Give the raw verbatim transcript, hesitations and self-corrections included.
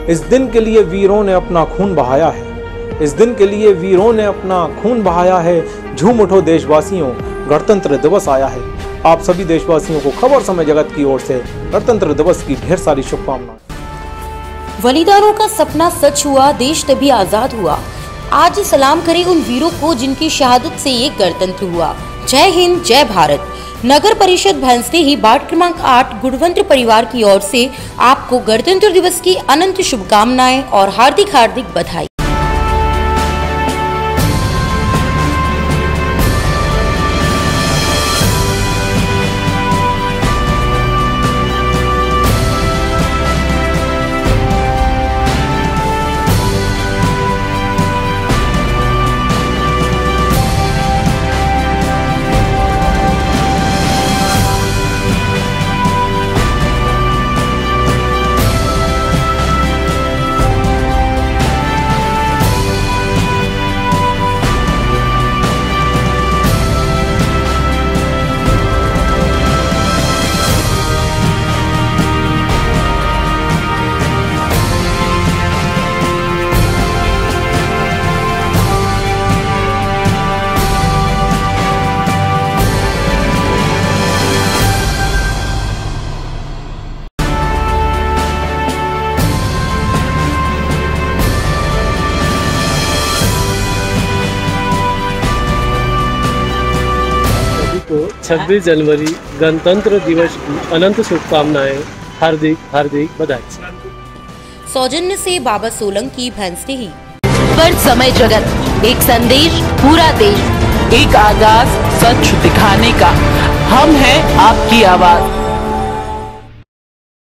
इस दिन के लिए वीरों ने अपना खून बहाया है, इस दिन के लिए वीरों ने अपना खून बहाया है। झूम उठो देशवासियों, गणतंत्र दिवस आया है। आप सभी देशवासियों को खबर समय जगत की ओर से गणतंत्र दिवस की ढेर सारी शुभकामनाएं। बलिदानों का सपना सच हुआ, देश तभी आजाद हुआ। आज सलाम करें उन वीरों को जिनकी शहादत से ये गणतंत्र हुआ। जय हिंद, जय भारत। नगर परिषद भैंसदेही वार्ड क्रमांक आठ गुणवंत परिवार की ओर से आपको गणतंत्र दिवस की अनंत शुभकामनाएं और हार्दिक हार्दिक बधाई। छब्बीस जनवरी गणतंत्र दिवस की अनंत शुभकामनाएं, हार्दिक हार्दिक बधाई। सौजन्य से बाबा सोलंकी, भैंसदेही। पर समय जगत, एक संदेश पूरा देश, एक आगाज सच दिखाने का। हम हैं आपकी आवाज।